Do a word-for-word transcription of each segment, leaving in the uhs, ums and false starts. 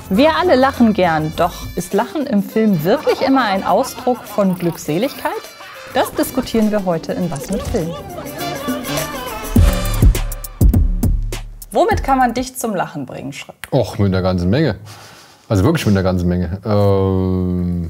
Wir alle lachen gern, doch ist Lachen im Film wirklich immer ein Ausdruck von Glückseligkeit? Das diskutieren wir heute in Was mit Film. Womit kann man dich zum Lachen bringen, Schritt? Och, mit einer ganzen Menge. Also wirklich mit einer ganzen Menge. Ähm,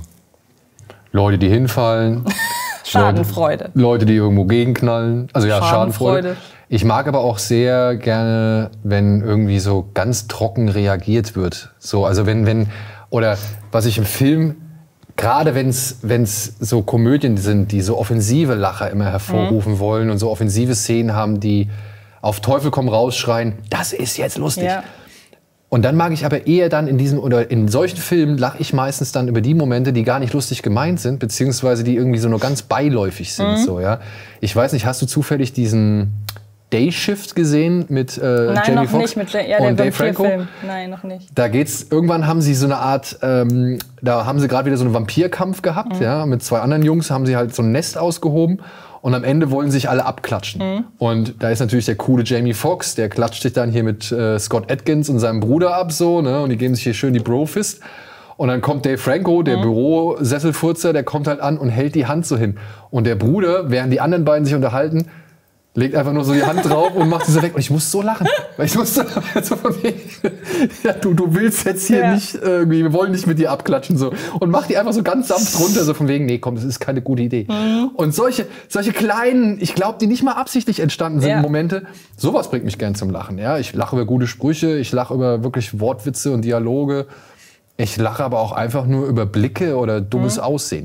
Leute, die hinfallen. Schadenfreude. Leute, Leute, die irgendwo gegenknallen. Also ja, Schadenfreude. Schadenfreude. Ich mag aber auch sehr gerne, wenn irgendwie so ganz trocken reagiert wird. So, also wenn, wenn, oder was ich im Film, gerade wenn es so Komödien sind, die so offensive Lacher immer hervorrufen mhm. wollen und so offensive Szenen haben, die auf Teufel komm raus schreien, das ist jetzt lustig. Ja. Und dann mag ich aber eher dann in diesen, oder in solchen Filmen lache ich meistens dann über die Momente, die gar nicht lustig gemeint sind, beziehungsweise die irgendwie so nur ganz beiläufig sind. Mhm. So, ja. Ich weiß nicht, hast du zufällig diesen Day Shift gesehen mit äh, Nein, Jamie noch Foxx nicht, mit ja, und der Dave Franco? Film. Nein, noch nicht. Da geht's, irgendwann haben sie so eine Art, ähm, da haben sie gerade wieder so einen Vampirkampf gehabt, mhm. ja, mit zwei anderen Jungs haben sie halt so ein Nest ausgehoben. Und am Ende wollen sich alle abklatschen. Mhm. Und da ist natürlich der coole Jamie Foxx, der klatscht sich dann hier mit äh, Scott Adkins und seinem Bruder ab, so, ne? Und die geben sich hier schön die Bro-Fist. Und dann kommt Dave Franco, der mhm. Bürosesselfurzer, der kommt halt an und hält die Hand so hin. Und der Bruder, während die anderen beiden sich unterhalten, legt einfach nur so die Hand drauf und macht sie so weg. Und ich muss so lachen. Weil ich musste so von wegen, ja, du, du willst jetzt hier ja. nicht irgendwie, wir wollen nicht mit dir abklatschen. So. Und macht die einfach so ganz sanft runter, so von wegen, nee, komm, das ist keine gute Idee. Mhm. Und solche, solche kleinen, ich glaube, die nicht mal absichtlich entstanden sind, ja. Momente, sowas bringt mich gern zum Lachen. Ja, ich lache über gute Sprüche, ich lache über wirklich Wortwitze und Dialoge. Ich lache aber auch einfach nur über Blicke oder dummes mhm. Aussehen.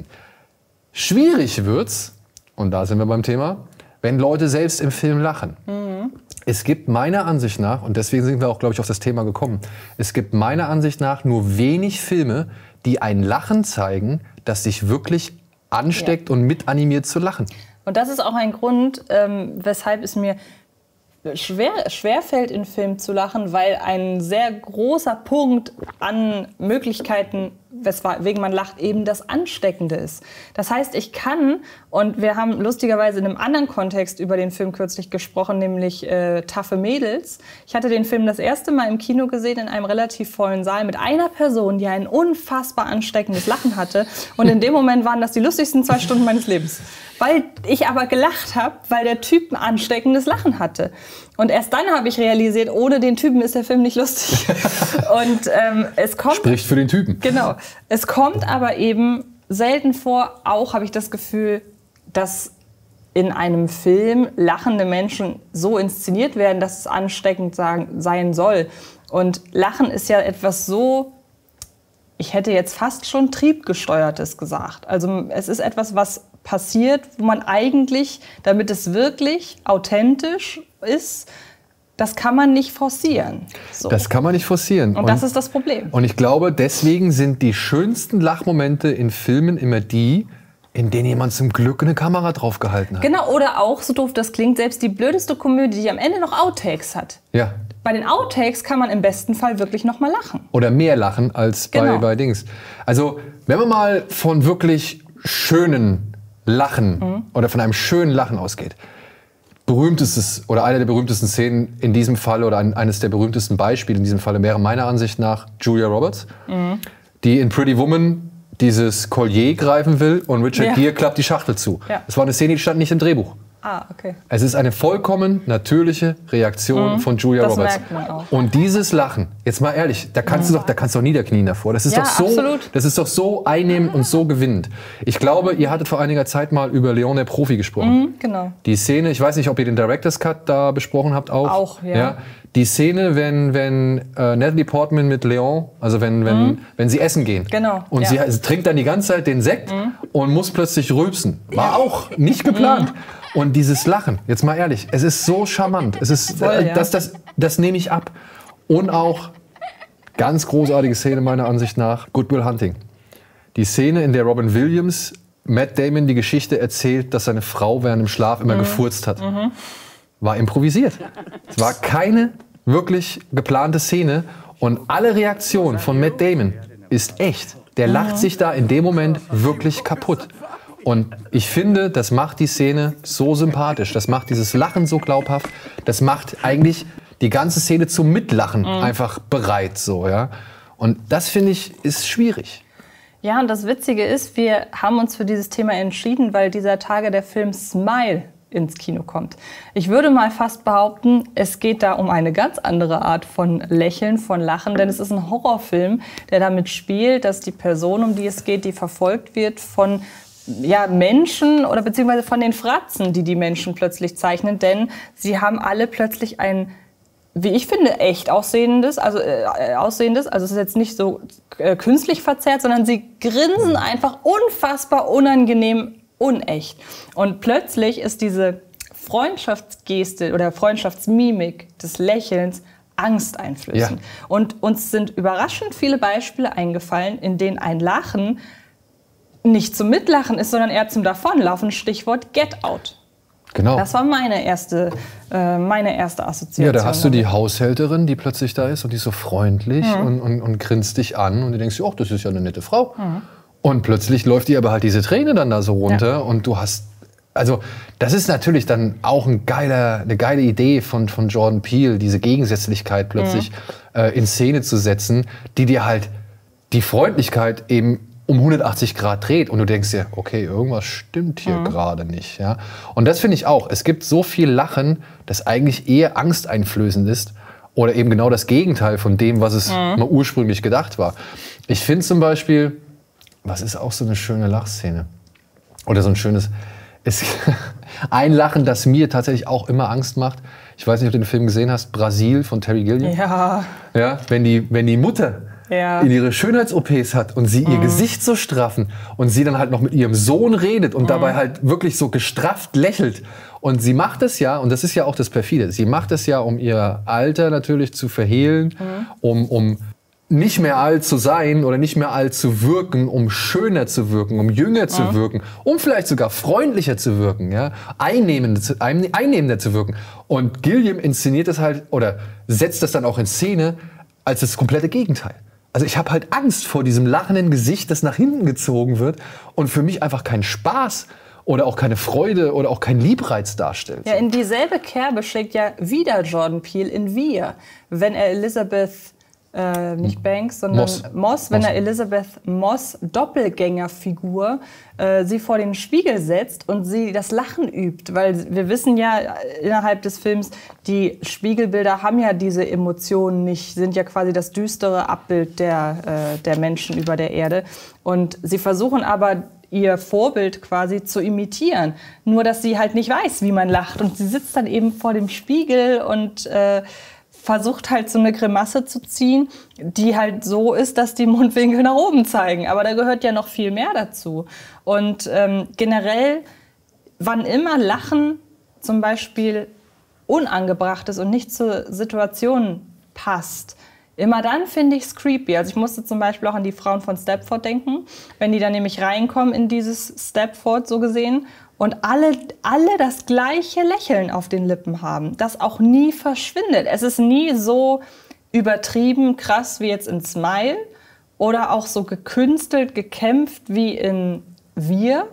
Schwierig wird's, und da sind wir beim Thema, wenn Leute selbst im Film lachen. Mhm. Es gibt meiner Ansicht nach, und deswegen sind wir auch, glaube ich, auf das Thema gekommen, es gibt meiner Ansicht nach nur wenig Filme, die ein Lachen zeigen, das dich wirklich ansteckt ja. und mitanimiert zu lachen. Und das ist auch ein Grund, ähm, weshalb es mir schwer, schwer fällt, in Filmen zu lachen, weil ein sehr großer Punkt an Möglichkeiten, weswegen man lacht, eben das Ansteckende ist. Das heißt, ich kann, und wir haben lustigerweise in einem anderen Kontext über den Film kürzlich gesprochen, nämlich äh, Taffe Mädels. Ich hatte den Film das erste Mal im Kino gesehen, in einem relativ vollen Saal, mit einer Person, die ein unfassbar ansteckendes Lachen hatte. Und in dem Moment waren das die lustigsten zwei Stunden meines Lebens. Weil ich aber gelacht habe, weil der Typ ein ansteckendes Lachen hatte. Und erst dann habe ich realisiert, ohne den Typen ist der Film nicht lustig. Und ähm, es kommt, spricht für den Typen. Genau. Es kommt aber eben selten vor, auch habe ich das Gefühl, dass in einem Film lachende Menschen so inszeniert werden, dass es ansteckend sagen, sein soll. Und Lachen ist ja etwas so, ich hätte jetzt fast schon triebgesteuertes gesagt. Also es ist etwas, was passiert, wo man eigentlich, damit es wirklich authentisch ist, das kann man nicht forcieren. So. Das kann man nicht forcieren. Und, und das ist das Problem. Und ich glaube, deswegen sind die schönsten Lachmomente in Filmen immer die, in denen jemand zum Glück eine Kamera draufgehalten hat. Genau, oder auch, so doof das klingt, selbst die blödeste Komödie, die am Ende noch Outtakes hat. Ja. Bei den Outtakes kann man im besten Fall wirklich noch mal lachen. Oder mehr lachen als genau. bei, bei Dings. Also, wenn man mal von wirklich schönen Lachen mhm. oder von einem schönen Lachen ausgeht, berühmtestes oder eine der berühmtesten Szenen in diesem Fall oder ein, eines der berühmtesten Beispiele in diesem Fall wäre meiner Ansicht nach Julia Roberts, mhm. die in Pretty Woman dieses Collier greifen will und Richard ja. Gere klappt die Schachtel zu. Ja. Das war eine Szene, die stand nicht im Drehbuch. Ah, okay. Es ist eine vollkommen natürliche Reaktion mhm. von Julia das Roberts. Merkt man auch. Und dieses Lachen, jetzt mal ehrlich, da kannst mhm. du doch, da kannst du doch niederknien davor. Das ist ja, doch so, absolut. das ist doch so einnehmend und so gewinnend. Ich glaube, ihr hattet vor einiger Zeit mal über Leon der Profi gesprochen. Mhm, genau. Die Szene, ich weiß nicht, ob ihr den Director's Cut da besprochen habt auch. Auch, ja. ja die Szene, wenn, wenn äh, Natalie Portman mit Leon, also wenn, wenn, mhm. wenn sie essen gehen. Genau. Und ja. sie, sie trinkt dann die ganze Zeit den Sekt mhm. und muss plötzlich rülpsen. War auch nicht geplant. Mhm. Und dieses Lachen, jetzt mal ehrlich, es ist so charmant. Es ist, Voll, äh, ja. das, das, das nehme ich ab. Und auch, ganz großartige Szene meiner Ansicht nach, Good Will Hunting. Die Szene, in der Robin Williams Matt Damon die Geschichte erzählt, dass seine Frau während dem Schlaf immer mhm. gefurzt hat. Mhm. War improvisiert. Es war keine wirklich geplante Szene. Und alle Reaktion von Matt Damon ist echt. Der lacht mhm. sich da in dem Moment wirklich kaputt. Und ich finde, das macht die Szene so sympathisch. Das macht dieses Lachen so glaubhaft. Das macht eigentlich die ganze Szene zum Mitlachen mhm. einfach bereit. So, ja? Und das, finde ich, ist schwierig. Ja, und das Witzige ist, wir haben uns für dieses Thema entschieden, weil dieser Tage der Film Smile ins Kino kommt. Ich würde mal fast behaupten, es geht da um eine ganz andere Art von Lächeln, von Lachen, denn es ist ein Horrorfilm, der damit spielt, dass die Person, um die es geht, die verfolgt wird von ja, Menschen oder beziehungsweise von den Fratzen, die die Menschen plötzlich zeichnen, denn sie haben alle plötzlich ein, wie ich finde, echt aussehendes, also äh, aussehendes, also es ist jetzt nicht so äh, künstlich verzerrt, sondern sie grinsen einfach unfassbar unangenehm unecht. Und plötzlich ist diese Freundschaftsgeste oder Freundschaftsmimik des Lächelns angsteinflößend. Ja. Und uns sind überraschend viele Beispiele eingefallen, in denen ein Lachen nicht zum Mitlachen ist, sondern eher zum Davonlaufen. Stichwort Get Out. Genau. Das war meine erste, äh, meine erste Assoziation. Ja, da hast du die Haushälterin, die plötzlich da ist und die ist so freundlich mhm. und, und, und grinst dich an. Und du denkst, ach, das ist ja eine nette Frau. Mhm. Und plötzlich läuft dir aber halt diese Träne dann da so runter. Ja. Und du hast, also das ist natürlich dann auch ein geiler, eine geile Idee von, von Jordan Peele, diese Gegensätzlichkeit plötzlich mhm. äh, in Szene zu setzen, die dir halt die Freundlichkeit eben um hundertachtzig Grad dreht und du denkst dir, okay, irgendwas stimmt hier mhm. gerade nicht. Ja? Und das finde ich auch. Es gibt so viel Lachen, das eigentlich eher angsteinflößend ist oder eben genau das Gegenteil von dem, was es mhm. mal ursprünglich gedacht war. Ich finde zum Beispiel, was ist auch so eine schöne Lachszene? Oder so ein schönes, ist ein Lachen, das mir tatsächlich auch immer Angst macht. Ich weiß nicht, ob du den Film gesehen hast, Brasil von Terry Gilliam. Ja. Ja, wenn die, wenn die Mutter Ja. in ihre Schönheits-O Ps hat und sie ihr mm. Gesicht so straffen und sie dann halt noch mit ihrem Sohn redet und mm. dabei halt wirklich so gestrafft lächelt. Und sie macht es ja, und das ist ja auch das Perfide, sie macht es ja, um ihr Alter natürlich zu verhehlen, mm. um, um nicht mehr alt zu sein oder nicht mehr alt zu wirken, um schöner zu wirken, um jünger mm. zu wirken, um vielleicht sogar freundlicher zu wirken, ja? einnehmender, zu, einnehmender zu wirken. Und Gilliam inszeniert das halt oder setzt das dann auch in Szene als das komplette Gegenteil. Also ich habe halt Angst vor diesem lachenden Gesicht, das nach hinten gezogen wird und für mich einfach keinen Spaß oder auch keine Freude oder auch keinen Liebreiz darstellt. Ja, in dieselbe Kerbe schlägt ja wieder Jordan Peele in Wir, wenn er Elizabeth, äh, nicht Banks, sondern Moss, Moss wenn Moss. er Elizabeth Moss Doppelgängerfigur äh, sie vor den Spiegel setzt und sie das Lachen übt. Weil wir wissen ja innerhalb des Films, die Spiegelbilder haben ja diese Emotionen nicht, sind ja quasi das düstere Abbild der, äh, der Menschen über der Erde. Und sie versuchen aber, ihr Vorbild quasi zu imitieren. Nur, dass sie halt nicht weiß, wie man lacht. Und sie sitzt dann eben vor dem Spiegel und äh, versucht halt so eine Grimasse zu ziehen, die halt so ist, dass die Mundwinkel nach oben zeigen. Aber da gehört ja noch viel mehr dazu. Und ähm, generell, wann immer Lachen zum Beispiel unangebracht ist und nicht zur Situation passt, immer dann finde ich es creepy. Also ich musste zum Beispiel auch an die Frauen von Stepford denken, wenn die dann nämlich reinkommen in dieses Stepford so gesehen und alle, alle das gleiche Lächeln auf den Lippen haben, das auch nie verschwindet. Es ist nie so übertrieben krass wie jetzt in Smile oder auch so gekünstelt, gekämpft wie in Wir.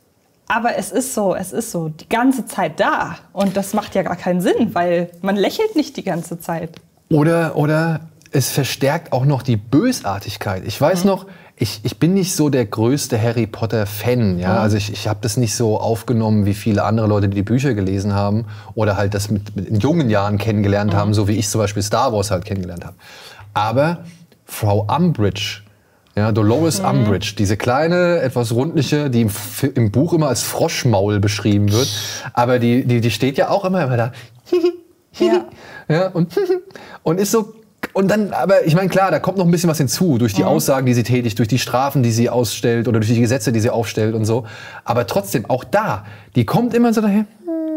Aber es ist so, es ist so die ganze Zeit da. Und das macht ja gar keinen Sinn, weil man lächelt nicht die ganze Zeit. Oder, oder es verstärkt auch noch die Bösartigkeit. Ich weiß mhm. noch, ich, ich bin nicht so der größte Harry Potter-Fan. Ja? Mhm. Also ich, ich habe das nicht so aufgenommen wie viele andere Leute, die die Bücher gelesen haben oder halt das mit, mit in jungen Jahren kennengelernt mhm. haben, so wie ich zum Beispiel Star Wars halt kennengelernt habe. Aber Frau Umbridge, ja, Dolores mhm. Umbridge, diese kleine, etwas rundliche, die im, im Buch immer als Froschmaul beschrieben wird, aber die, die, die steht ja auch immer, immer da. ja. Ja, und, und ist so. Und dann, aber ich meine, klar, da kommt noch ein bisschen was hinzu, durch die mhm. Aussagen, die sie tätigt, durch die Strafen, die sie ausstellt oder durch die Gesetze, die sie aufstellt und so. Aber trotzdem, auch da, die kommt immer so daher.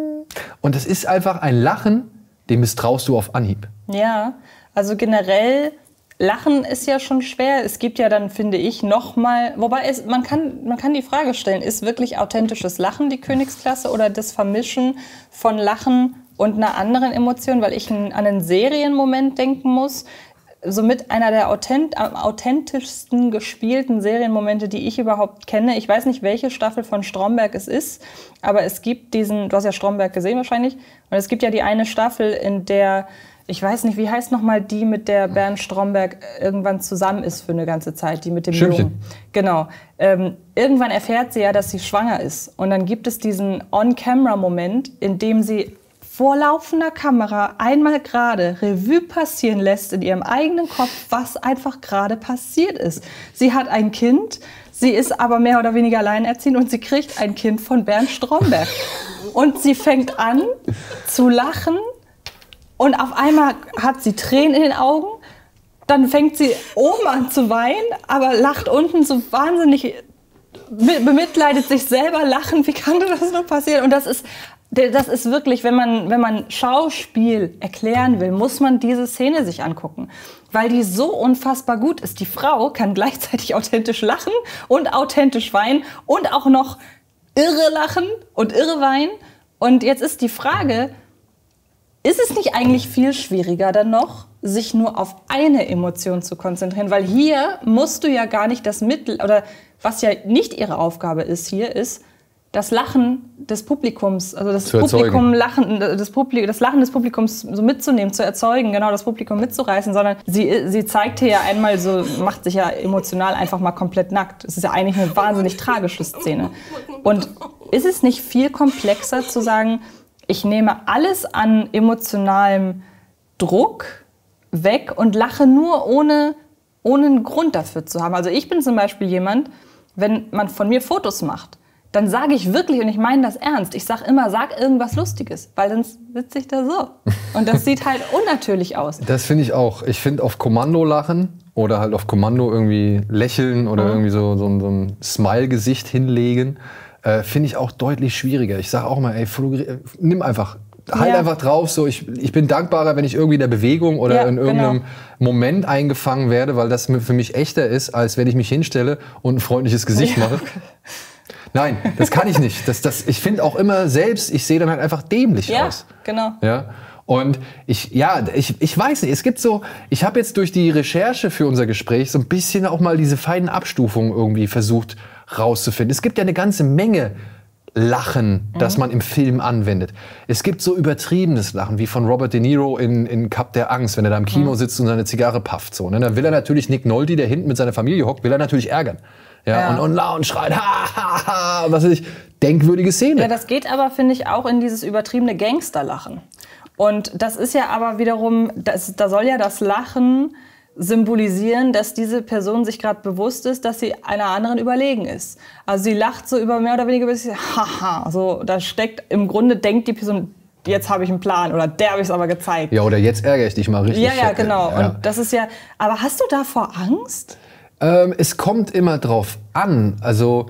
Und das ist einfach ein Lachen, dem misstraust du auf Anhieb. Ja, also generell, Lachen ist ja schon schwer. Es gibt ja dann, finde ich, noch mal, wobei es, man kann, man kann die Frage stellen, ist wirklich authentisches Lachen die Königsklasse oder das Vermischen von Lachen und einer anderen Emotion, weil ich an einen Serienmoment denken muss, somit einer der authent- am authentischsten gespielten Serienmomente, die ich überhaupt kenne. Ich weiß nicht, welche Staffel von Stromberg es ist, aber es gibt diesen, du hast ja Stromberg gesehen wahrscheinlich, und es gibt ja die eine Staffel, in der ich weiß nicht, wie heißt nochmal die, mit der Bernd Stromberg irgendwann zusammen ist für eine ganze Zeit, die mit dem Schirmchen. Jungen. Genau. Ähm, irgendwann erfährt sie ja, dass sie schwanger ist. Und dann gibt es diesen On-Camera-Moment, in dem sie vor laufender Kamera einmal gerade Revue passieren lässt in ihrem eigenen Kopf, was einfach gerade passiert ist. Sie hat ein Kind, sie ist aber mehr oder weniger alleinerziehend und sie kriegt ein Kind von Bernd Stromberg. Und sie fängt an zu lachen. Und auf einmal hat sie Tränen in den Augen, dann fängt sie oben an zu weinen, aber lacht unten so wahnsinnig, bemitleidet sich selber, lachen, wie kann das nur passieren? Und das ist, das ist wirklich, wenn man, wenn man Schauspiel erklären will, muss man diese Szene sich angucken, weil die so unfassbar gut ist. Die Frau kann gleichzeitig authentisch lachen und authentisch weinen und auch noch irre lachen und irre weinen. Und jetzt ist die Frage, ist es nicht eigentlich viel schwieriger dann noch, sich nur auf eine Emotion zu konzentrieren? Weil hier musst du ja gar nicht das Mittel, oder was ja nicht ihre Aufgabe ist hier, ist das Lachen des Publikums, also das Publikum lachen, das, Publikum, das Lachen des Publikums so mitzunehmen, zu erzeugen, genau das Publikum mitzureißen, sondern sie, sie zeigt hier ja einmal so, macht sich ja emotional einfach mal komplett nackt. Es ist ja eigentlich eine wahnsinnig tragische Szene. Und ist es nicht viel komplexer zu sagen, ich nehme alles an emotionalem Druck weg und lache nur ohne, ohne einen Grund dafür zu haben. Also ich bin zum Beispiel jemand, wenn man von mir Fotos macht, dann sage ich wirklich, und ich meine das ernst, ich sage immer, sag irgendwas Lustiges, weil sonst sitze ich da so. Und das sieht halt unnatürlich aus. Das finde ich auch. Ich finde auf Kommando lachen oder halt auf Kommando irgendwie lächeln oder mhm. irgendwie so, so, so ein Smile-Gesicht hinlegen, Äh, finde ich auch deutlich schwieriger. Ich sage auch mal, ey, nimm einfach, halt ja. einfach drauf. So, ich, ich bin dankbarer, wenn ich irgendwie in der Bewegung oder ja, in irgendeinem genau. Moment eingefangen werde, weil das für mich echter ist, als wenn ich mich hinstelle und ein freundliches Gesicht ja. mache. Nein, das kann ich nicht. Das, das, ich finde auch immer selbst, ich sehe dann halt einfach dämlich ja, aus. Genau. Ja, und ich, ja, ich, ich weiß nicht, es gibt so, ich habe jetzt durch die Recherche für unser Gespräch so ein bisschen auch mal diese feinen Abstufungen irgendwie versucht rauszufinden. Es gibt ja eine ganze Menge Lachen, mhm. das man im Film anwendet. Es gibt so übertriebenes Lachen, wie von Robert De Niro in, in Cup der Angst, wenn er da im Kino mhm. sitzt und seine Zigarre pafft. So, ne? Dann will er natürlich Nick Nolte, der hinten mit seiner Familie hockt, will er natürlich ärgern. Ja, ja. Und, und laut schreit, ha, ha, ha, was weiß ich, denkwürdige Szene. Ja, das geht aber, finde ich, auch in dieses übertriebene Gangsterlachen. Und das ist ja aber wiederum, das, da soll ja das Lachen symbolisieren, dass diese Person sich gerade bewusst ist, dass sie einer anderen überlegen ist. Also sie lacht so über mehr oder weniger, haha, so, da steckt, im Grunde denkt die Person, jetzt habe ich einen Plan oder der habe ich es aber gezeigt. Ja, oder jetzt ärgere ich dich mal richtig. Ja, ja, genau. Ja. Und das ist ja, aber hast du davor Angst? Ähm, es kommt immer drauf an, also...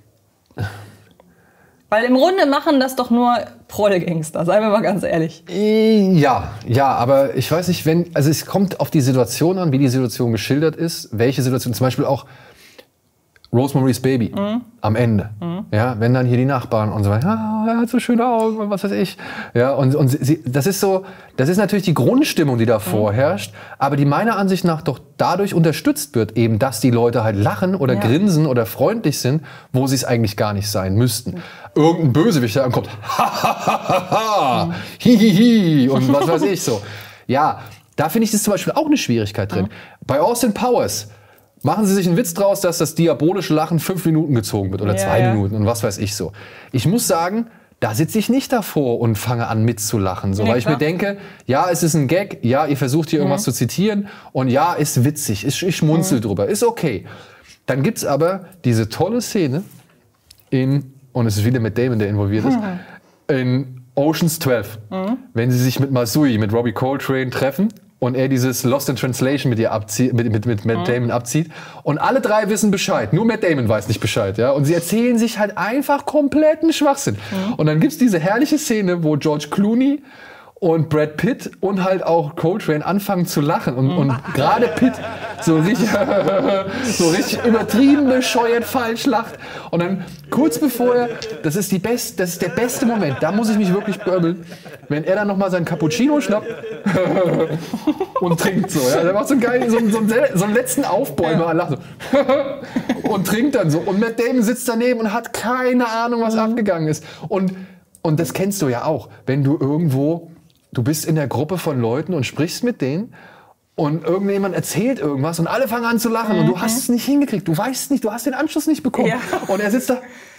Weil im Grunde machen das doch nur Prolle-Gangster, seien wir mal ganz ehrlich. Ja, ja, aber ich weiß nicht, wenn, also es kommt auf die Situation an, wie die Situation geschildert ist, welche Situation, zum Beispiel auch Rosemary's Baby mhm. am Ende, mhm. ja, wenn dann hier die Nachbarn und so weiter, ah, er hat so schöne Augen und was weiß ich, ja, und, und sie, das ist so, das ist natürlich die Grundstimmung, die da vorherrscht, mhm. aber die meiner Ansicht nach doch dadurch unterstützt wird, eben, dass die Leute halt lachen oder ja. grinsen oder freundlich sind, wo sie es eigentlich gar nicht sein müssten. Mhm. Irgendein Bösewicht, der ankommt, ha, ha, ha, ha, ha, mhm. hi, hi, hi, und was weiß ich so. Ja, da finde ich das zum Beispiel auch eine Schwierigkeit drin. Mhm. Bei Austin Powers machen Sie sich einen Witz draus, dass das diabolische Lachen fünf Minuten gezogen wird oder ja, zwei ja. Minuten und was weiß ich so. Ich muss sagen, da sitze ich nicht davor und fange an mitzulachen. So, nee, weil ich klar. mir denke, ja, es ist ein Gag, ja, ihr versucht hier mhm. irgendwas zu zitieren und ja, ist witzig, ich, ich schmunzel mhm. drüber, ist okay. Dann gibt es aber diese tolle Szene in, und es ist wieder mit Damon, der involviert ist, mhm. in Ocean's zwölf, mhm. wenn sie sich mit Masui, mit Robbie Coltrane treffen und er dieses Lost in Translation mit ihr abzieht, mit, mit, mit Matt Damon abzieht. Und alle drei wissen Bescheid. Nur Matt Damon weiß nicht Bescheid. Ja? Und sie erzählen sich halt einfach kompletten Schwachsinn. Mhm. Und dann gibt's diese herrliche Szene, wo George Clooney und Brad Pitt und halt auch Coltrane anfangen zu lachen. Und, mhm. und gerade Pitt so richtig, so richtig übertrieben bescheuert falsch lacht. Und dann kurz bevor er, das ist, die best, das ist der beste Moment, da muss ich mich wirklich böbeln, wenn er dann nochmal seinen Cappuccino schnappt und trinkt so. Ja? Der macht so einen, geilen, so, so, einen, so einen letzten Aufbäumer, lacht so und trinkt dann so. Und Matt Damon sitzt daneben und hat keine Ahnung, was mhm. abgegangen ist. Und, und das kennst du ja auch, wenn du irgendwo du bist in der Gruppe von Leuten und sprichst mit denen und irgendjemand erzählt irgendwas und alle fangen an zu lachen mhm. und du hast es nicht hingekriegt. Du weißt nicht, du hast den Anschluss nicht bekommen. Ja. Und er sitzt da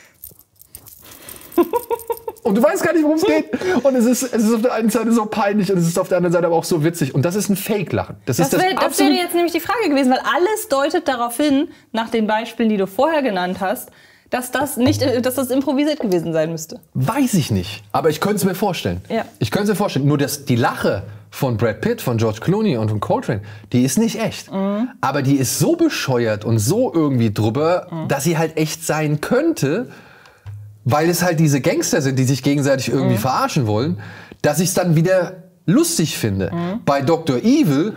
und du weißt gar nicht, worum es geht. Und es ist, es ist auf der einen Seite so peinlich und es ist auf der anderen Seite aber auch so witzig. Und das ist ein Fake-Lachen. Das, das, ist das, wär, das wäre jetzt nämlich die Frage gewesen, weil alles deutet darauf hin, nach den Beispielen, die du vorher genannt hast, dass das nicht, dass das improvisiert gewesen sein müsste. Weiß ich nicht, aber ich könnte es mir vorstellen. Ja. Ich könnte es mir vorstellen. Nur dass die Lache von Brad Pitt, von George Clooney und von Coltrane, die ist nicht echt. Mhm. Aber die ist so bescheuert und so irgendwie drüber, mhm. dass sie halt echt sein könnte, weil es halt diese Gangster sind, die sich gegenseitig irgendwie mhm. verarschen wollen, dass ich es dann wieder lustig finde. Mhm. Bei Doktor Evil,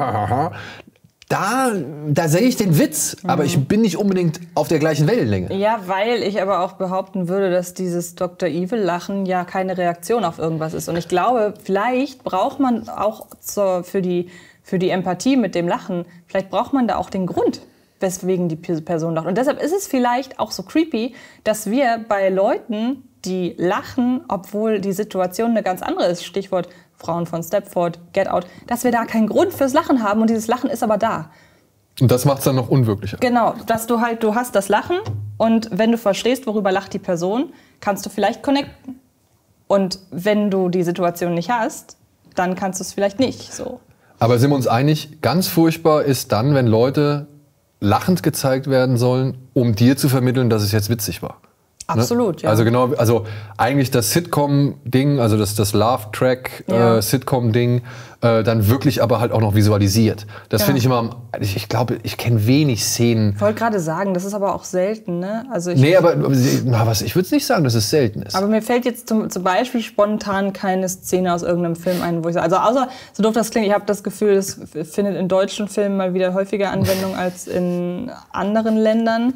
da, da sehe ich den Witz, mhm. aber ich bin nicht unbedingt auf der gleichen Wellenlänge. Ja, weil ich aber auch behaupten würde, dass dieses Doktor Evil-Lachen ja keine Reaktion auf irgendwas ist. Und ich glaube, vielleicht braucht man auch zur, für, die, für die Empathie mit dem Lachen, vielleicht braucht man da auch den Grund, weswegen die Person lacht. Und deshalb ist es vielleicht auch so creepy, dass wir bei Leuten, die lachen, obwohl die Situation eine ganz andere ist, Stichwort Frauen von Stepford, Get Out, dass wir da keinen Grund fürs Lachen haben und dieses Lachen ist aber da. Und das macht es dann noch unwirklicher. Genau, dass du halt, du hast das Lachen und wenn du verstehst, worüber lacht die Person, kannst du vielleicht connecten. Und wenn du die Situation nicht hast, dann kannst du es vielleicht nicht. So. Aber sind wir uns einig, ganz furchtbar ist dann, wenn Leute lachend gezeigt werden sollen, um dir zu vermitteln, dass es jetzt witzig war. Absolut, ne? ja. Also genau, also eigentlich das Sitcom-Ding, also das, das Laugh-Track-Sitcom-Ding, ja. äh, dann wirklich aber halt auch noch visualisiert. Das ja. finde ich immer, ich, ich glaube, ich kenne wenig Szenen. Ich wollte gerade sagen, das ist aber auch selten, ne? Also ich, nee, aber na, was, ich würde nicht sagen, dass es selten ist. Aber mir fällt jetzt zum, zum Beispiel spontan keine Szene aus irgendeinem Film ein, wo ich sage, also außer, so doof das klingt, ich habe das Gefühl, das findet in deutschen Filmen mal wieder häufiger Anwendung als in anderen Ländern.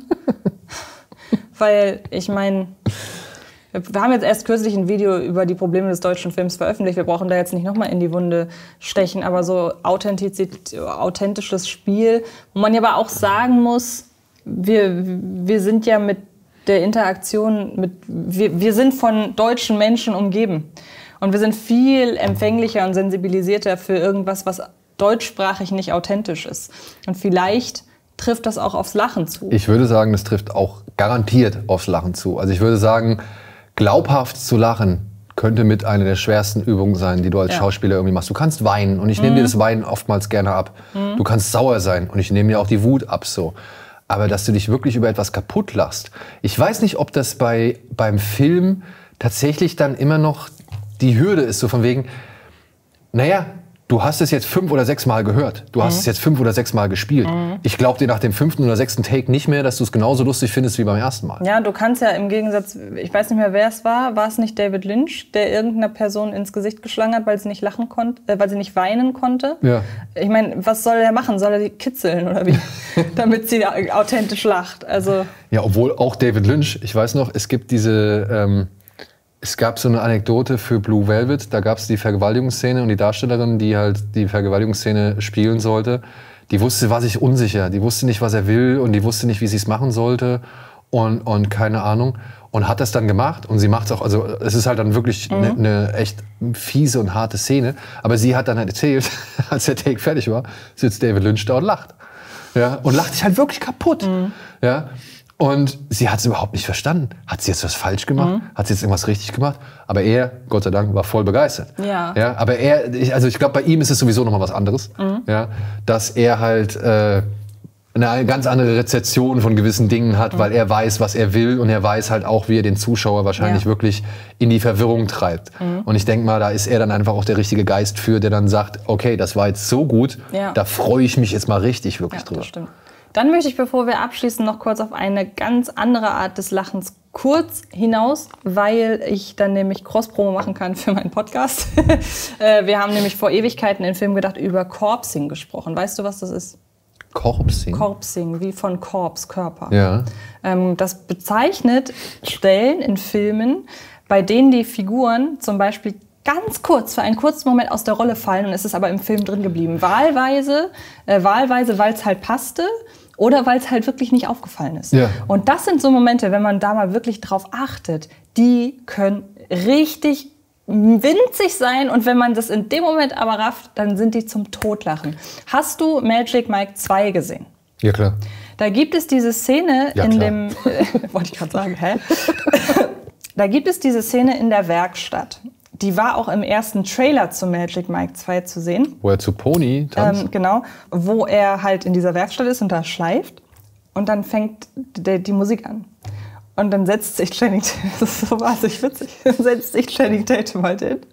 Weil, ich meine, wir haben jetzt erst kürzlich ein Video über die Probleme des deutschen Films veröffentlicht. Wir brauchen da jetzt nicht nochmal in die Wunde stechen, aber so Authentizität, authentisches Spiel, wo man ja aber auch sagen muss, wir, wir sind ja mit der Interaktion, mit, wir, wir sind von deutschen Menschen umgeben. Und wir sind viel empfänglicher und sensibilisierter für irgendwas, was deutschsprachig nicht authentisch ist. Und vielleicht trifft das auch aufs Lachen zu. Ich würde sagen, das trifft auch garantiert aufs Lachen zu. Also ich würde sagen, glaubhaft zu lachen könnte mit einer der schwersten Übungen sein, die du als ja. Schauspieler irgendwie machst. Du kannst weinen und ich nehme mhm. dir das Weinen oftmals gerne ab. Mhm. Du kannst sauer sein und ich nehme dir auch die Wut ab so. Aber dass du dich wirklich über etwas kaputt lachst. Ich weiß nicht, ob das bei, beim Film tatsächlich dann immer noch die Hürde ist, so von wegen, naja, du hast es jetzt fünf oder sechs Mal gehört. Du hast mhm. es jetzt fünf oder sechs Mal gespielt. Mhm. Ich glaube dir nach dem fünften oder sechsten Take nicht mehr, dass du es genauso lustig findest wie beim ersten Mal. Ja, du kannst ja im Gegensatz, ich weiß nicht mehr, wer es war, war es nicht David Lynch, der irgendeiner Person ins Gesicht geschlagen hat, weil sie nicht lachen konnte, äh, weil sie nicht weinen konnte? Ja. Ich meine, was soll er machen? Soll er die kitzeln oder wie? Damit sie authentisch lacht. Also ja, obwohl auch David Lynch, ich weiß noch, es gibt diese... Ähm, Es gab so eine Anekdote für Blue Velvet, da gab es die Vergewaltigungsszene und die Darstellerin, die halt die Vergewaltigungsszene spielen sollte, die wusste, war sich unsicher, die wusste nicht, was er will und die wusste nicht, wie sie es machen sollte und, und keine Ahnung und hat das dann gemacht und sie macht es auch, also es ist halt dann wirklich eine mhm. ne echt fiese und harte Szene, aber sie hat dann halt erzählt, als der Take fertig war, sitzt David Lynch da und lacht. Ja, und lacht sich halt wirklich kaputt. Mhm. Ja. Und sie hat es überhaupt nicht verstanden. Hat sie jetzt was falsch gemacht? Mhm. Hat sie jetzt irgendwas richtig gemacht? Aber er, Gott sei Dank, war voll begeistert. Ja. Ja, aber er, ich, also ich glaube, bei ihm ist es sowieso noch mal was anderes. Mhm. Ja, dass er halt äh, eine ganz andere Rezeption von gewissen Dingen hat, mhm. weil er weiß, was er will. Und er weiß halt auch, wie er den Zuschauer wahrscheinlich ja. wirklich in die Verwirrung treibt. Mhm. Und ich denke mal, da ist er dann einfach auch der richtige Geist für, der dann sagt, okay, das war jetzt so gut, ja. da freue ich mich jetzt mal richtig wirklich ja, drüber. Das stimmt. Dann möchte ich, bevor wir abschließen, noch kurz auf eine ganz andere Art des Lachens kurz hinaus, weil ich dann nämlich Cross-Promo machen kann für meinen Podcast. Wir haben nämlich vor Ewigkeiten in Film gedacht über Corpsing gesprochen. Weißt du, was das ist? Corpsing? Corpsing, wie von Corpse, Körper. Ja. Das bezeichnet Stellen in Filmen, bei denen die Figuren zum Beispiel ganz kurz, für einen kurzen Moment aus der Rolle fallen und es ist aber im Film drin geblieben. Wahlweise, äh, wahlweise, weil es halt passte oder weil es halt wirklich nicht aufgefallen ist. Ja. Und das sind so Momente, wenn man da mal wirklich drauf achtet, die können richtig winzig sein und wenn man das in dem Moment aber rafft, dann sind die zum Totlachen. Hast du Magic Mike zwei gesehen? Ja, klar. Da gibt es diese Szene Ja, in klar. dem, äh, wollte ich gerade sagen, hä? Da gibt es diese Szene in der Werkstatt. Die war auch im ersten Trailer zu Magic Mike zwei zu sehen. Wo er zu Pony tanzt. Ähm, genau, wo er halt in dieser Werkstatt ist und da schleift und dann fängt die, die Musik an. Und dann setzt sich Channing Tatum, das ist so wahnsinnig witzig, dann setzt sich Channing Tatum halt hin.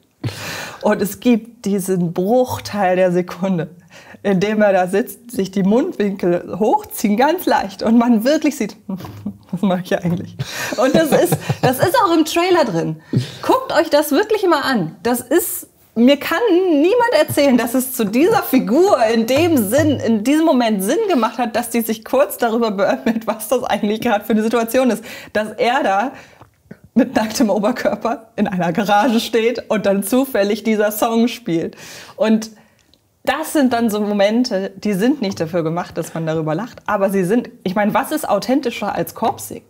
Und es gibt diesen Bruchteil der Sekunde, in dem er da sitzt, sich die Mundwinkel hochziehen, ganz leicht. Und man wirklich sieht, was mache ich hier eigentlich? Und das ist, das ist auch im Trailer drin. Guckt euch das wirklich mal an. Das ist, mir kann niemand erzählen, dass es zu dieser Figur in dem Sinn, in diesem Moment Sinn gemacht hat, dass die sich kurz darüber beömmelt, was das eigentlich gerade für eine Situation ist. Dass er da mit nacktem Oberkörper in einer Garage steht und dann zufällig dieser Song spielt. Und das sind dann so Momente, die sind nicht dafür gemacht, dass man darüber lacht. Aber sie sind, ich meine, was ist authentischer als Korpssingen?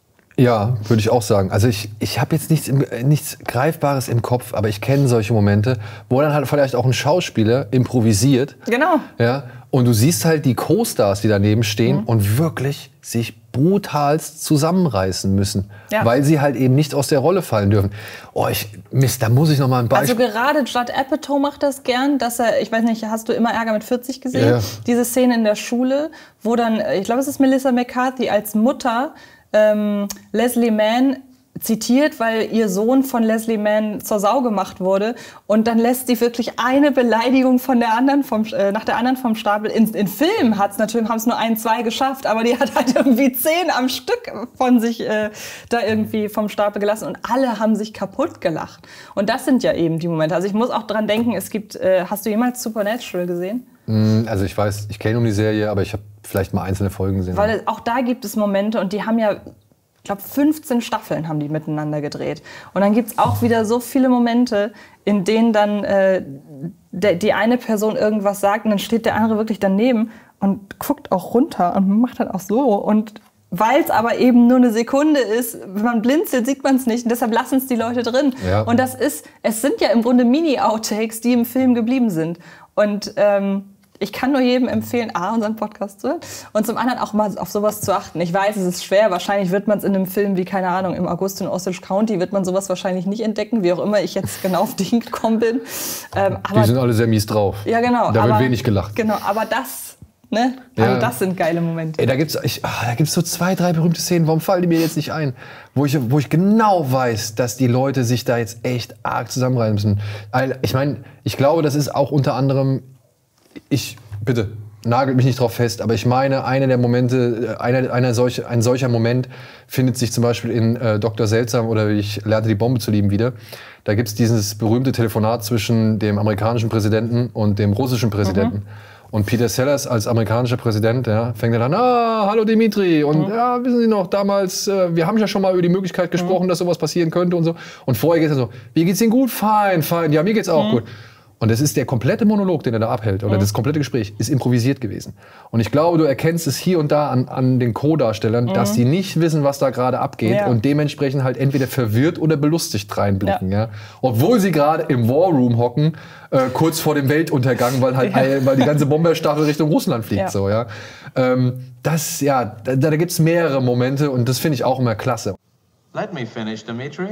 Ja, würde ich auch sagen. Also ich, ich habe jetzt nichts, im- nichts Greifbares im Kopf, aber ich kenne solche Momente, wo dann halt vielleicht auch ein Schauspieler improvisiert. Genau. Ja, und du siehst halt die Co-Stars, die daneben stehen und wirklich sich brutalst zusammenreißen müssen, Ja. weil sie halt eben nicht aus der Rolle fallen dürfen. Oh, ich, Mist, da muss ich noch mal ein Also Beispiel... gerade Judd Apatow macht das gern, dass er, ich weiß nicht, hast du immer Ärger mit vierzig gesehen? Ja, ja. Diese Szene in der Schule, wo dann, ich glaube, es ist Melissa McCarthy als Mutter ähm, Leslie Mann zitiert, weil ihr Sohn von Leslie Mann zur Sau gemacht wurde. Und dann lässt sie wirklich eine Beleidigung von der anderen vom, äh, nach der anderen vom Stapel. In, in Filmen hat's natürlich, haben es nur ein, zwei geschafft, aber die hat halt irgendwie zehn am Stück von sich äh, da irgendwie vom Stapel gelassen. Und alle haben sich kaputt gelacht. Und das sind ja eben die Momente. Also ich muss auch dran denken, es gibt, äh, hast du jemals Supernatural gesehen? Also ich weiß, ich kenne um die Serie, aber ich habe vielleicht mal einzelne Folgen gesehen. Weil auch da gibt es Momente und die haben ja, ich glaube, fünfzehn Staffeln haben die miteinander gedreht. Und dann gibt es auch wieder so viele Momente, in denen dann äh, der, die eine Person irgendwas sagt und dann steht der andere wirklich daneben und guckt auch runter und macht dann auch so. Und weil es aber eben nur eine Sekunde ist, wenn man blinzelt, sieht man es nicht. Und deshalb lassen es die Leute drin. Ja. Und das ist, es sind ja im Grunde Mini-Outtakes, die im Film geblieben sind. Und ähm, ich kann nur jedem empfehlen, A, unseren Podcast zu hören und zum anderen auch mal auf sowas zu achten. Ich weiß, es ist schwer. Wahrscheinlich wird man es in einem Film wie, keine Ahnung, im August in Osage County wird man sowas wahrscheinlich nicht entdecken, wie auch immer ich jetzt genau auf den gekommen bin. Ähm, aber, die sind alle sehr mies drauf. ja, genau. Da aber, wird wenig gelacht. Genau, aber das, ne? Also Ja. das sind geile Momente. Ey, da gibt's, ich, ah, da gibt's so zwei, drei berühmte Szenen. Warum fallen die mir jetzt nicht ein? Wo ich, wo ich genau weiß, dass die Leute sich da jetzt echt arg zusammenreißen müssen. Weil, Ich meine, ich glaube, das ist auch unter anderem, ich, bitte, nagelt mich nicht drauf fest, aber ich meine, einer der Momente, äh, einer, einer solch, ein solcher Moment findet sich zum Beispiel in äh, Doktor Seltsam oder Ich lernte die Bombe zu lieben wieder. Da gibt's dieses berühmte Telefonat zwischen dem amerikanischen Präsidenten und dem russischen Präsidenten. Und Peter Sellers als amerikanischer Präsident, ja, fängt dann an, ah, hallo Dimitri. Und ja, wissen Sie noch, damals, äh, wir haben ja schon mal über die Möglichkeit gesprochen, dass sowas passieren könnte und so. Und vorher geht es so, wie geht's Ihnen gut? Fein, fein, ja, mir geht's auch gut. Und das ist der komplette Monolog, den er da abhält, oder das komplette Gespräch, ist improvisiert gewesen. Und ich glaube, du erkennst es hier und da an, an den Co-Darstellern, dass die nicht wissen, was da gerade abgeht Ja. und dementsprechend halt entweder verwirrt oder belustigt reinblicken. Ja. Obwohl sie gerade im War Room hocken, äh, kurz vor dem Weltuntergang, weil halt Ja. äh, weil die ganze Bomberstaffel Richtung Russland fliegt. Ja. So, ja. Ähm, das, ja, da, da gibt es mehrere Momente und das finde ich auch immer klasse. Let me finish, Dimitri.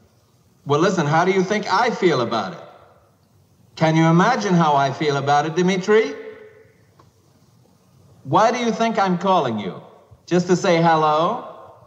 Well, listen, how do you think I feel about it? Can you imagine how I feel about it, Dimitri? Why do you think I'm calling you? Just to say hello?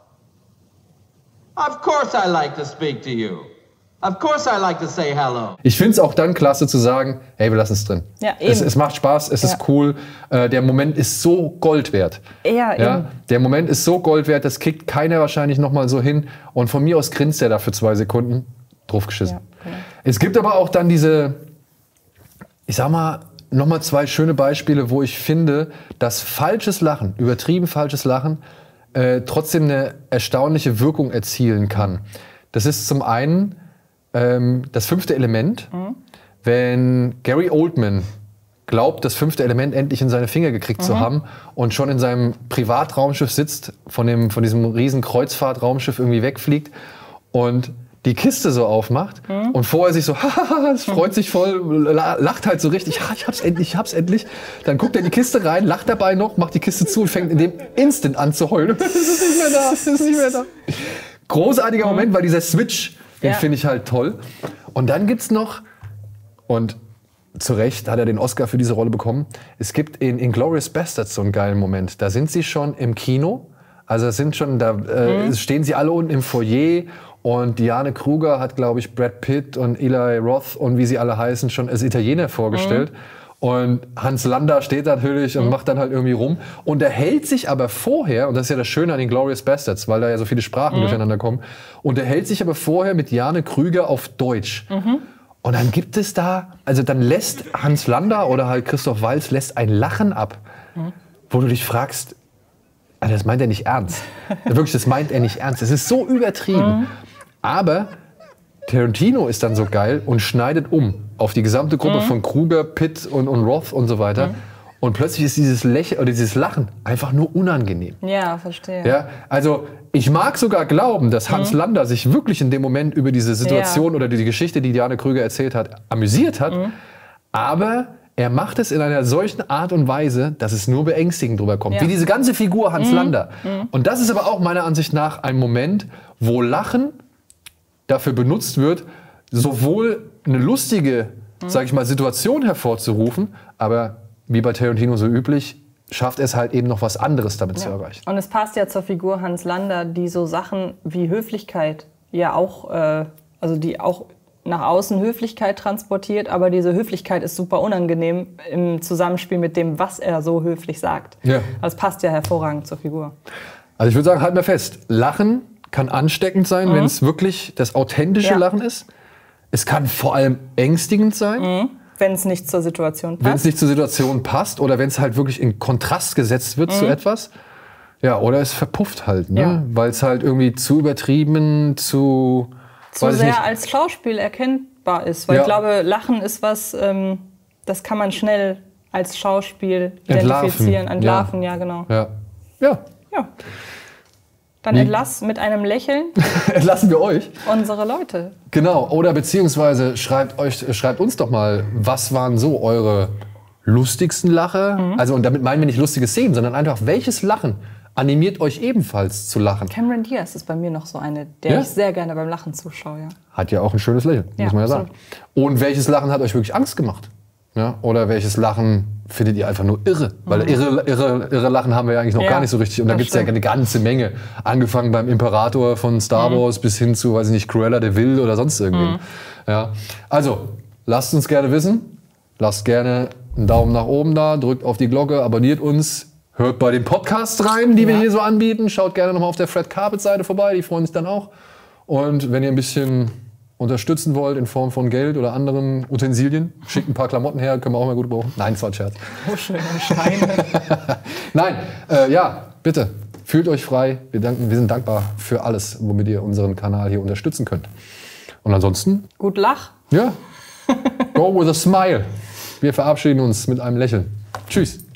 Of course I like to speak to you. Of course I like to say hello. Ich finde es auch dann klasse zu sagen, hey, wir lassen es drin. Ja, es, eben. es macht Spaß, es Ja. ist cool. Äh, der Moment ist so Gold wert. Ja, Ja, eben. der Moment ist so Gold wert, das kriegt keiner wahrscheinlich noch mal so hin. Und von mir aus grinst er da für zwei Sekunden. Draufgeschissen. Ja, genau. Es gibt aber auch dann diese, ich sag mal, noch mal zwei schöne Beispiele, wo ich finde, dass falsches Lachen, übertrieben falsches Lachen, äh, trotzdem eine erstaunliche Wirkung erzielen kann. Das ist zum einen ähm, das fünfte Element. Mhm. Wenn Gary Oldman glaubt, das fünfte Element endlich in seine Finger gekriegt Mhm. zu haben und schon in seinem Privatraumschiff sitzt, von, dem, von diesem riesen Kreuzfahrtraumschiff irgendwie wegfliegt und die Kiste so aufmacht mhm. und vorher sich so, hahaha, es freut sich voll, lacht halt so richtig, ich hab's endlich, ich hab's endlich. Dann guckt er in die Kiste rein, lacht dabei noch, macht die Kiste zu und fängt in dem Instant an zu heulen. Es ist nicht mehr da, es ist nicht mehr da. Großartiger mhm. Moment, weil dieser Switch, den ja. finde ich halt toll. Und dann gibt's noch, und zu Recht hat er den Oscar für diese Rolle bekommen, es gibt in Inglourious Basterds so einen geilen Moment. Da sind sie schon im Kino, also es sind schon, da äh, mhm. stehen sie alle unten im Foyer. Und Diane Kruger hat, glaube ich, Brad Pitt und Eli Roth und wie sie alle heißen, schon als Italiener vorgestellt. Mhm. Und Hans Landa steht natürlich und mhm. macht dann halt irgendwie rum. Und er hält sich aber vorher, und das ist ja das Schöne an den Inglourious Basterds, weil da ja so viele Sprachen mhm. durcheinander kommen, und er hält sich aber vorher mit Diane Kruger auf Deutsch. Mhm. Und dann gibt es da, also dann lässt Hans Landa oder halt Christoph Waltz lässt ein Lachen ab, mhm. wo du dich fragst, also das meint er nicht ernst. Wirklich, das meint er nicht ernst. Es ist so übertrieben. Mhm. Aber Tarantino ist dann so geil und schneidet um auf die gesamte Gruppe mhm. von Kruger, Pitt und, und Roth und so weiter. Mhm. Und plötzlich ist dieses Lächeln oder dieses Lachen einfach nur unangenehm. Ja, verstehe. Ja, also ich mag sogar glauben, dass Hans mhm. Landa sich wirklich in dem Moment über diese Situation ja. oder die Geschichte, die Diane Kruger erzählt hat, amüsiert hat. Mhm. Aber er macht es in einer solchen Art und Weise, dass es nur beängstigend drüber kommt. Ja. Wie diese ganze Figur Hans mhm. Landa. Mhm. Und das ist aber auch meiner Ansicht nach ein Moment, wo Lachen dafür benutzt wird, sowohl eine lustige, mhm. sag ich mal, Situation hervorzurufen, aber wie bei Tarantino so üblich, schafft es halt eben noch was anderes damit ja. zu erreichen. Und es passt ja zur Figur Hans Landa, die so Sachen wie Höflichkeit ja auch, äh, also die auch nach außen Höflichkeit transportiert, aber diese Höflichkeit ist super unangenehm im Zusammenspiel mit dem, was er so höflich sagt. Ja. Das passt ja hervorragend zur Figur. Also ich würde sagen, halten wir fest, Lachen kann ansteckend sein, mhm. wenn es wirklich das authentische ja. Lachen ist. Es kann vor allem ängstigend sein. Mhm. Wenn es nicht zur Situation passt. Wenn es nicht zur Situation passt oder wenn es halt wirklich in Kontrast gesetzt wird mhm. zu etwas. Ja, oder es verpufft halt, ne? Ja. Weil es halt irgendwie zu übertrieben, zu... zu sehr als Schauspiel erkennbar ist. Weil ja. ich glaube, Lachen ist was, ähm, das kann man schnell als Schauspiel identifizieren. Entlarven, ja, ja genau. Ja. Ja. ja. Dann Wie? entlass mit einem Lächeln entlassen wir euch. Unsere Leute. Genau, oder beziehungsweise schreibt, euch, schreibt uns doch mal, was waren so eure lustigsten Lacher? Mhm. Also, und damit meinen wir nicht lustige Szenen, sondern einfach, welches Lachen animiert euch ebenfalls zu lachen? Cameron Diaz ist bei mir noch so eine, der ja? ich sehr gerne beim Lachen zuschaue. Ja. Hat ja auch ein schönes Lächeln, ja, muss man ja sagen. Absolut. Und welches Lachen hat euch wirklich Angst gemacht? Ja? Oder welches Lachen findet ihr einfach nur irre? Weil mhm. irre, irre, irre Lachen haben wir ja eigentlich noch ja, gar nicht so richtig. Und da gibt es ja eine ganze Menge. Angefangen beim Imperator von Star Wars mhm. bis hin zu, weiß ich nicht, Cruella de Vil oder sonst irgendwen. Mhm. Ja. Also, lasst uns gerne wissen. Lasst gerne einen Daumen nach oben da, drückt auf die Glocke, abonniert uns. Hört bei den Podcasts rein, die ja. wir hier so anbieten. Schaut gerne nochmal auf der Fred Carpet Seite vorbei, die freuen sich dann auch. Und wenn ihr ein bisschen unterstützen wollt in Form von Geld oder anderen Utensilien, schickt ein paar Klamotten her, können wir auch mal gut brauchen. Nein, das war ein Scherz. Oh, schöne Scheine. Nein, äh, ja, bitte, fühlt euch frei. Wir, danken, wir sind dankbar für alles, womit ihr unseren Kanal hier unterstützen könnt. Und ansonsten... Gut lach. Ja, go with a smile. Wir verabschieden uns mit einem Lächeln. Tschüss.